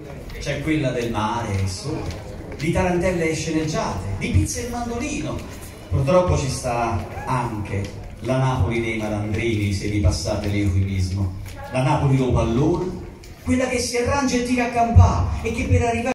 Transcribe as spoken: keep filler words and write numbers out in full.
c'è quella del mare e il sole, di tarantelle e sceneggiate, di pizza e mandolino. Purtroppo ci sta anche la Napoli dei malandrini, se vi passate l'eufemismo, la Napoli do pallone, quella che si arrangia e tira a campà e che per arrivare